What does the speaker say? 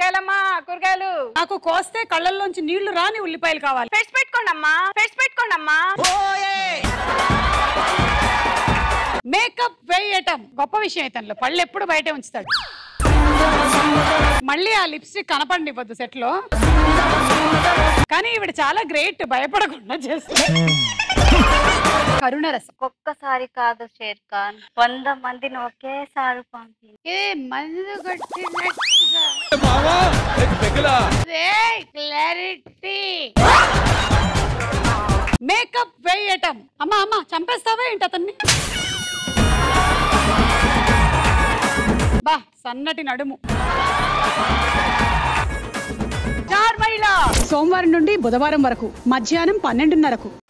కూరగాయలమ్మా కూరగాయలు. నాకు కోస్తే కళ్ళల్లోంచి నీళ్లు రాని ఉల్లిపాయలు కావాలి. ఫెస్ట్ పెట్టుకోండమ్మా ఫెస్ట్ పెట్టుకోండమ్మా. మేకప్ వేయటం గొప్ప విషయం. ఇతనిలో పళ్ళు ఎప్పుడు బయటే ఉంచుతాడు. మళ్ళీ ఆ లిప్స్టిక్ కనపడిపోద్దు సెట్ లో. కానీ ఈవిడ చాలా గ్రేట్, భయపడకుండా చేస్తుంది. కరుణరసం ఒక్కసారి కాదు షేర్ ఖాన్, 100 మందిని ఒకేసారి పంపి మందు కొట్టినట్టుగా క్లారిటీ. మేకప్ వేయటం. అమ్మా అమ్మా చంపేస్తావా ఏంటి అతన్ని? బా సన్నటి నడుము. మహిళ సోమవారం నుండి బుధవారం వరకు మధ్యాహ్నం 12:30కు.